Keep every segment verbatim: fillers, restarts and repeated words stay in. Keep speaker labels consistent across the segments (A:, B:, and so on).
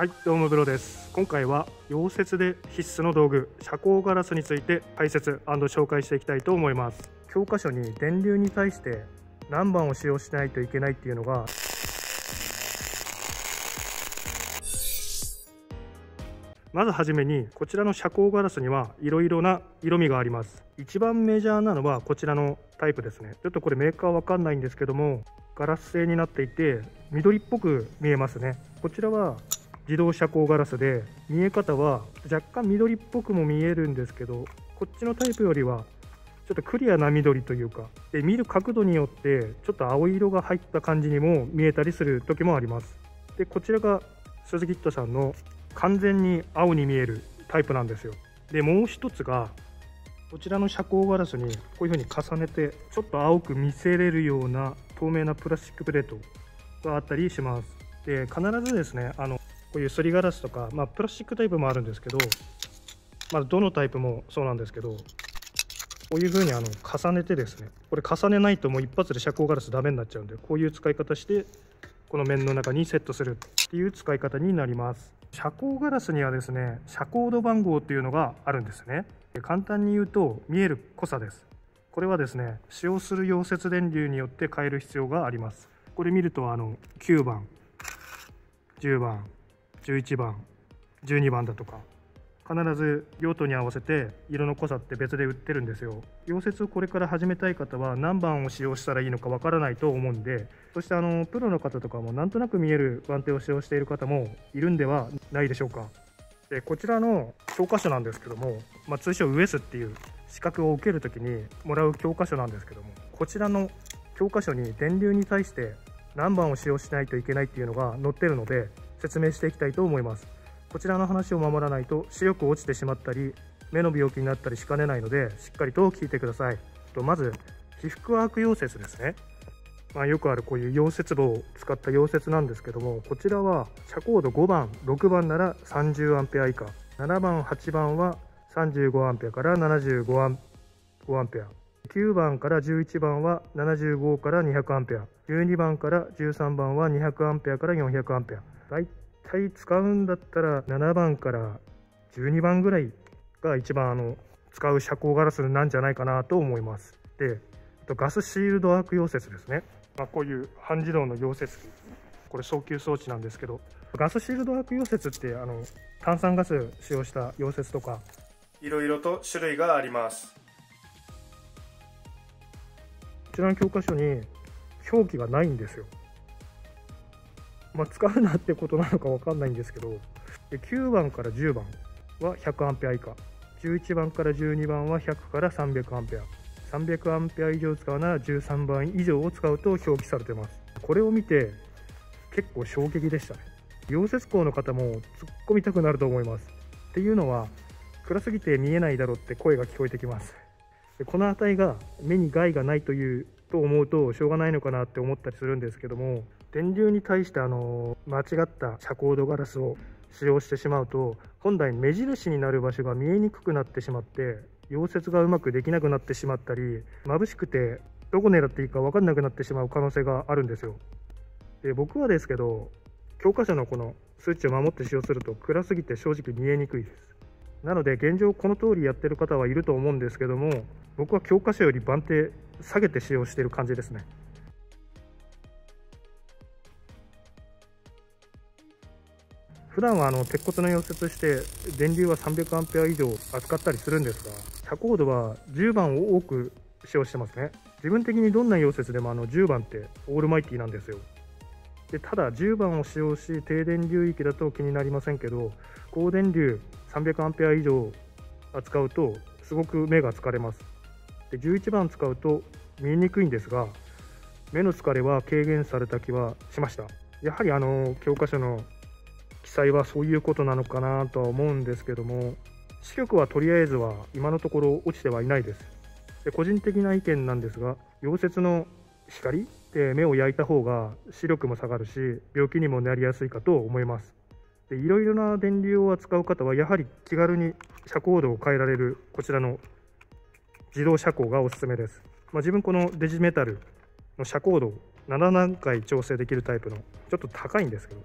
A: はい、どうもブロです。今回は溶接で必須の道具、遮光ガラスについて解説&紹介していきたいと思います。教科書に電流に対して何番を使用しないといけないっていうのがまずはじめに、こちらの遮光ガラスにはいろいろな色味があります。一番メジャーなのはこちらのタイプですね。ちょっとこれメーカーわかんないんですけども、ガラス製になっていて緑っぽく見えますね。こちらは自動遮光ガラスで、見え方は若干緑っぽくも見えるんですけど、こっちのタイプよりはちょっとクリアな緑というかで、見る角度によってちょっと青色が入った感じにも見えたりする時もあります。でこちらがスズキットさんの完全に青に見えるタイプなんですよ。でもう一つがこちらの遮光ガラスにこういうふうに重ねてちょっと青く見せれるような透明なプラスチックプレートがあったりします。で必ずですね、あのこういうすりガラスとか、まあ、プラスチックタイプもあるんですけど、まあ、どのタイプもそうなんですけど、こういう風にあの重ねてですね、これ重ねないともう一発で遮光ガラスダメになっちゃうんで、こういう使い方してこの面の中にセットするっていう使い方になります。遮光ガラスにはですね、遮光度番号っていうのがあるんですね。簡単に言うと見える濃さです。これはですね、使用する溶接電流によって変える必要があります。これ見るとあのきゅうばん、じゅうばん、じゅういちばん、じゅうにばんだとか、必ず用途に合わせて色の濃さって別で売ってるんですよ。溶接をこれから始めたい方は何番を使用したらいいのかわからないと思うんで、そしてあのプロの方とかもなんとなく見える番手を使用している方もいるんではないでしょうか。でこちらの教科書なんですけども、まあ、通称ウエスっていう資格を受けるときにもらう教科書なんですけども、こちらの教科書に電流に対して何番を使用しないといけないっていうのが載ってるので、説明していきたいと思います。こちらの話を守らないと視力落ちてしまったり目の病気になったりしかねないので、しっかりと聞いてください。とまず被覆アーク溶接ですね。まあ、よくあるこういう溶接棒を使った溶接なんですけども、こちらは遮光度ごばん、ろくばんならさんじゅうアンペア以下、ななばん、はちばんはさんじゅうごアンペアからななじゅうごアンペア、きゅうばんからじゅういちばんはななじゅうごからにひゃくアンペア、じゅうにばんからじゅうさんばんはにひゃくアンペアからよんひゃくアンペア。だいたい使うんだったらななばんからじゅうにばんぐらいが一番あの使う遮光ガラスなんじゃないかなと思います。で、ガスシールドアーク溶接ですね。まあ、こういう半自動の溶接機、これ送球装置なんですけど、ガスシールドアーク溶接ってあの炭酸ガス使用した溶接とかいろいろと種類があります。こちらの教科書に表記がないんですよ。まあ、使うなってことなのかわかんないんですけど、きゅうばんからじゅうばんはひゃくアンペア以下、じゅういちばんからじゅうにばんはひゃくからさんびゃくアンペア、さんびゃくアンペア以上使うならじゅうさんばん以上を使うと表記されてます。これを見て結構衝撃でしたね。溶接工の方も突っ込みたくなると思います。っていうのは、暗すぎて見えないだろうって声が聞こえてきます。でこの値が目に害がないというと思うとしょうがないのかなって思ったりするんですけども、電流に対してあの間違った遮光度ガラスを使用してしまうと、本来目印になる場所が見えにくくなってしまって、溶接がうまくできなくなってしまったり、眩しくてどこ狙っていいか分かんなくなってしまう可能性があるんですよ。で僕はですけど、教科書のこの数値を守って使用すると暗すぎて正直見えにくいです。なので現状この通りやってる方はいると思うんですけども、僕は教科書より番手下げて使用している感じですね。普段はあの鉄骨の溶接して電流はさんびゃくアンペア以上扱ったりするんですが、遮光度はじゅうばんを多く使用してますね。自分的にどんな溶接でもあのじゅうばんってオールマイティなんですよ。でただじゅうばんを使用し低電流域だと気になりませんけど、高電流さんびゃくアンペア以上扱うとすごく目が疲れます。でじゅういちばん使うと見えにくいんですが、目の疲れは軽減された気はしました。やはりあの教科書の記載はそういうことなのかなとは思うんですけども、視力はとりあえずは今のところ落ちてはいないです。で個人的な意見なんですが、溶接の光で目を焼いた方が視力も下がるし病気にもなりやすいかと思います。でいろいろな電流を扱う方はやはり気軽に遮光度を変えられるこちらの自動遮光がおすすめです。まあ、自分このデジメタルの遮光度をななだんかい調整できるタイプのちょっと高いんですけど、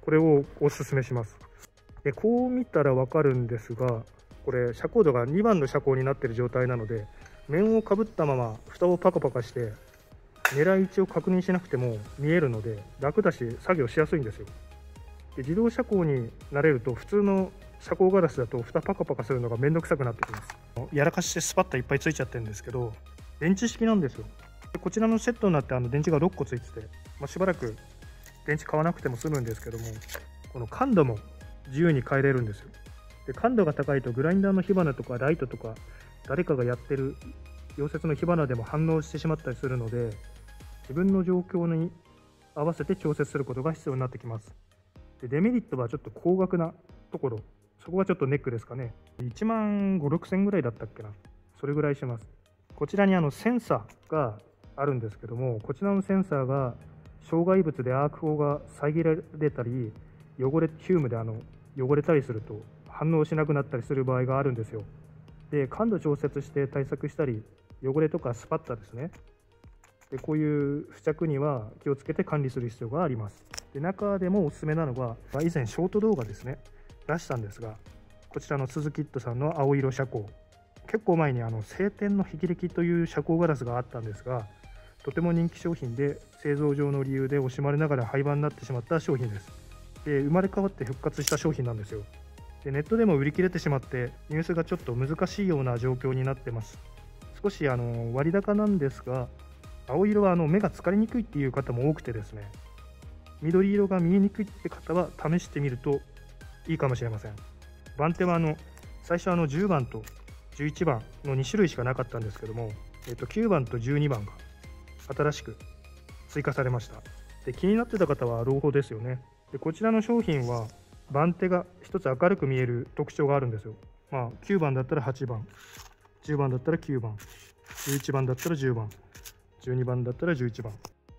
A: これをおすすめします。でこう見たら分かるんですが、これ遮光度がにばんの遮光になっている状態なので、面をかぶったまま蓋をパカパカして狙い位置を確認しなくても見えるので楽だし作業しやすいんですよ。で自動遮光になれると普通の遮光ガラスだと蓋パカパカするのがめんどくさくなってきます。やらかしてスパッといっぱいついちゃってるんですけど、電池式なんですよ。でこちらのセットになってあの電池がろっこついてて、まあ、しばらく電池買わなくても済むんですけども、この感度も自由に変えれるんですよ。で感度が高いとグラインダーの火花とかライトとか誰かがやってる溶接の火花でも反応してしまったりするので、自分の状況に合わせて調節することが必要になってきます。でデメリットはちょっと高額なところ、そこがちょっとネックですかね。いちまんご、ろくせんぐらいだったっけな、それぐらいします。こちらにあのセンサーがあるんですけども、こちらのセンサーが障害物でアーク砲が遮られたり、汚れヒュームであの汚れたりすると反応しなくなったりする場合があるんですよ。で感度調節して対策したり、汚れとかスパッタですね、でこういう付着には気をつけて管理する必要があります。で中でもおすすめなのが、まあ、以前ショート動画ですね出したんですが、こちらの鈴キットさんの青色遮光、結構前にあの晴天の霹靂という遮光ガラスがあったんですが、とても人気商品で製造上の理由で惜しまれながら廃盤になってしまった商品です。で生まれ変わって復活した商品なんですよ。でネットでも売り切れてしまって入手がちょっと難しいような状況になってます。少しあの割高なんですが、青色はあの目が疲れにくいっていう方も多くてですね、緑色が見えにくいって方は試してみるといいかもしれません。番手はあの最初あのじゅうばんとじゅういちばんのにしゅるいしかなかったんですけども、えっと、きゅうばんとじゅうにばんが新しく追加されました。で気になってた方は朗報ですよね。でこちらの商品は番手が一つ明るく見える特徴があるんですよ。まあ、きゅうばんだったらはちばん、じゅうばんだったらきゅうばん、じゅういちばんだったらじゅうばん、じゅうにばんだったらじゅういちばん。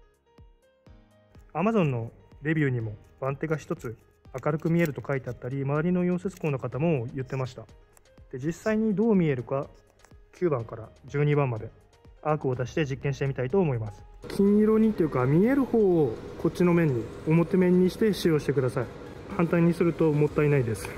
A: Amazon のレビューにも番手が一つ明るく見えると書いてあったり、周りの溶接工の方も言ってました。で実際にどう見えるか、きゅうばんからじゅうにばんまでアークを出して実験してみたいと思います。金色にというか見える方をこっちの面に表面にして使用してください。反対にするともったいないです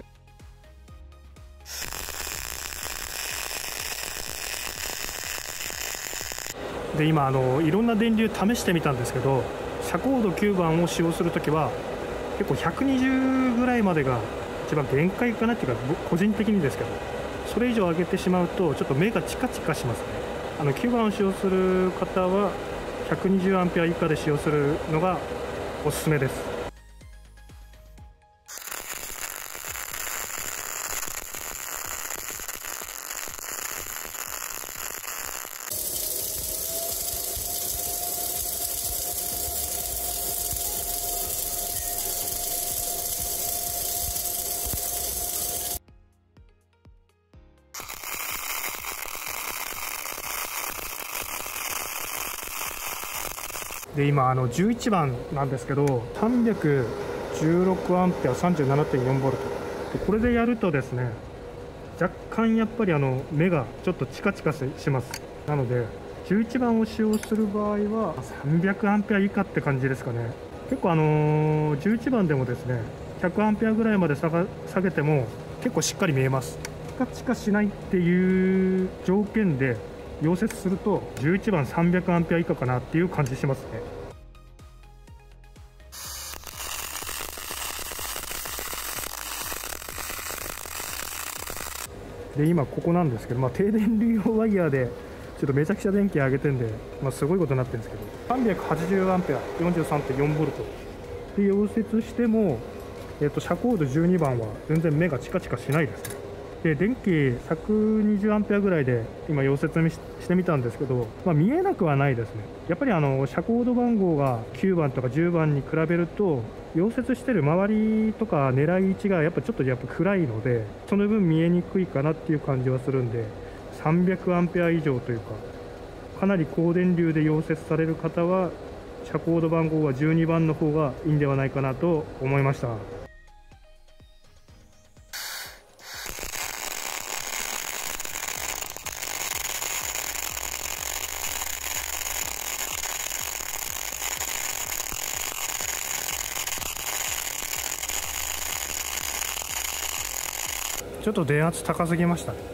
A: で今あのいろんな電流試してみたんですけど、遮光度きゅうばんを使用するときは結構ひゃくにじゅうぐらいまでが一番限界かなっていうか、個人的にですけど、それ以上上げてしまうとちょっと目がチカチカしますね。あのきゅうばんを使用する方はひゃくにじゅうアンペア以下で使用するのがおすすめです。で今あのじゅういちばんなんですけど、さんびゃくじゅうろくアンペア さんじゅうななてんよんボルト、これでやるとですね、若干やっぱりあの目がちょっとチカチカします。なのでじゅういちばんを使用する場合はさんびゃくアンペア以下って感じですかね。結構あのー、じゅういちばんでもですねひゃくアンペアぐらいまで下が下げても結構しっかり見えます。チカチカしないっていう条件で溶接するとじゅういちばんさんびゃくアンペア以下かなっていう感じしますね。で今ここなんですけど、まあ、停電流用ワイヤーでちょっとめちゃくちゃ電気上げてるんで、まあ、すごいことになってるんですけど、さんびゃくはちじゅうアンペア よんじゅうさんてんよんボルトで溶接しても、えっと、遮光度じゅうにばんは全然目がチカチカしないですね。で電気ひゃくにじゅうアンペアぐらいで今溶接してみたんですけど、まあ、見えなくはないですね。やっぱりあの遮光度番号がきゅうばんとかじゅうばんに比べると溶接してる周りとか狙い位置がやっぱちょっとやっぱ暗いので、その分見えにくいかなっていう感じはするんで、さんびゃくアンペア以上というかかなり高電流で溶接される方は遮光度番号はじゅうにばんの方がいいんではないかなと思いました。 ちょっと電圧高すぎましたね。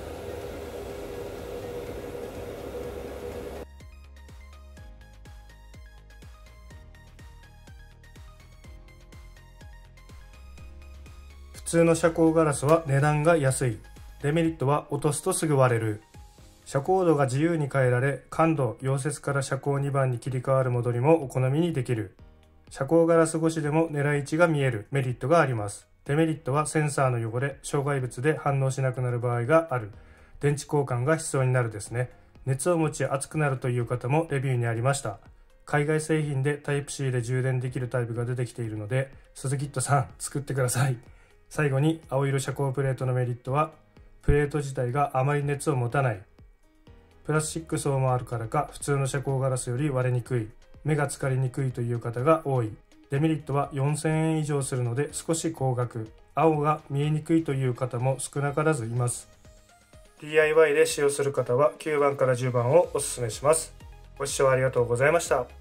A: 普通の遮光ガラスは値段が安い。デメリットは落とすとすぐ割れる。遮光度が自由に変えられ、感度、溶接から遮光にばんに切り替わる戻りもお好みにできる。遮光ガラス越しでも狙い位置が見えるメリットがあります。デメリットはセンサーの汚れ、障害物で反応しなくなる場合がある。電池交換が必要になるですね。熱を持ち熱くなるという方もレビューにありました。海外製品でタイプ シー で充電できるタイプが出てきているので、鈴木ットさん作ってください。最後に青色遮光プレートのメリットは、プレート自体があまり熱を持たない。プラスチック層もあるからか普通の遮光ガラスより割れにくい。目が疲れにくいという方が多い。デメリットはよんせんえん以上するので少し高額。青が見えにくいという方も少なからずいます。ディーアイワイ で使用する方はきゅうばんからじゅうばんをおすすめします。ご視聴ありがとうございました。